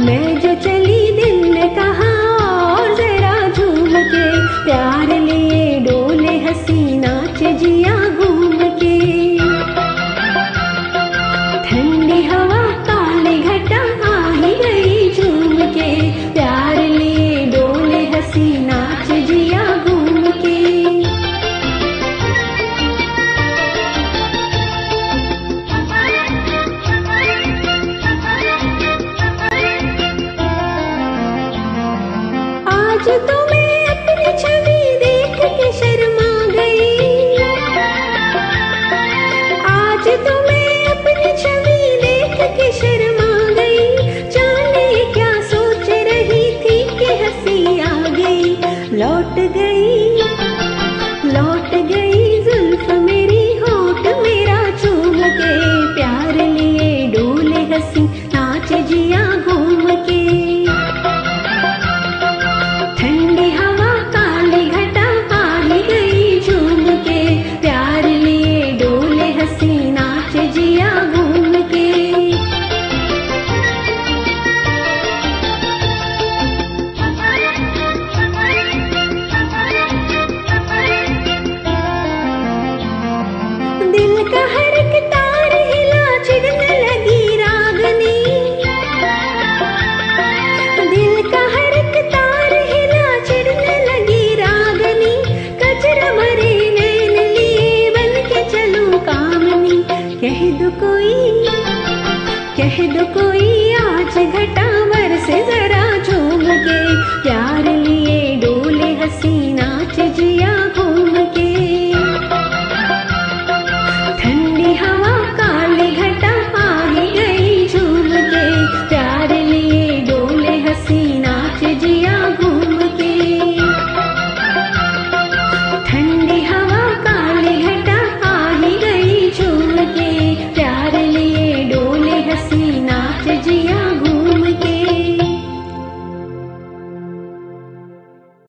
मैं जो चली दिल ने कहा और जरा झूम के, प्यार लिए डोले हसी नाच जिया घूम के। ठंडी हवा काली घटा आ ही गई झूम के, प्यार लिए डोले हसी नाच जिया घूम के। आज तो